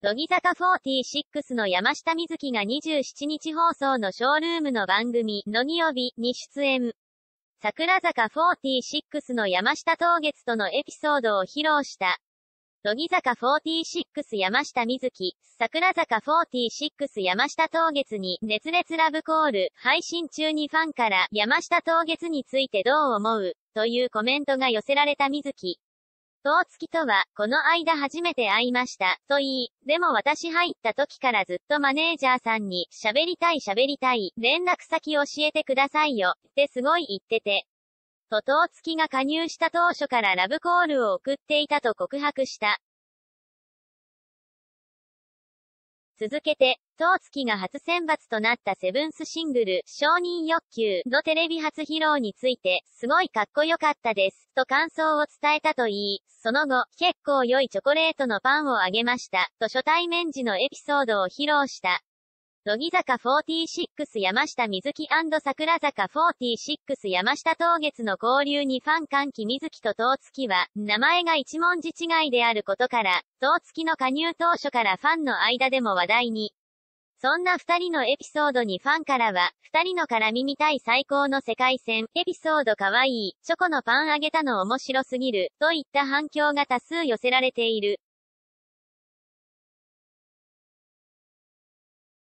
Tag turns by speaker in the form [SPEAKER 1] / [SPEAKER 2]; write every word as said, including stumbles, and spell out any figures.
[SPEAKER 1] 乃木坂フォーティーシックスの山下美月がにじゅうしちにち放送のショールームの番組、乃木帯に出演。桜坂フォーティーシックスの山下桃月とのエピソードを披露した。乃木坂フォーティーシックス山下美月、桜坂フォーティーシックス山下桃月に熱烈ラブコール、配信中にファンから山下桃月についてどう思うというコメントが寄せられた美月。桃月とは、この間初めて会いました、と言い、でも私入った時からずっとマネージャーさんに、喋りたい喋りたい、連絡先教えてくださいよ、ってすごい言ってて。と桃月が加入した当初からラブコールを送っていたと告白した。続けて、桃月が初選抜となったセブンスシングル、承認欲求のテレビ初披露について、すごいかっこよかったです、と感想を伝えたと言い、その後、結構良いチョコレートのパンをあげました、と初対面時のエピソードを披露した。乃木坂フォーティーシックス山下美月&桜坂フォーティーシックス山下桃月の交流にファン歓喜。美月と桃月は、名前が一文字違いであることから、桃月の加入当初からファンの間でも話題に。そんな二人のエピソードにファンからは、二人の絡み見たい最高の世界線、エピソードかわいい、チョコのパンあげたの面白すぎる、といった反響が多数寄せられている。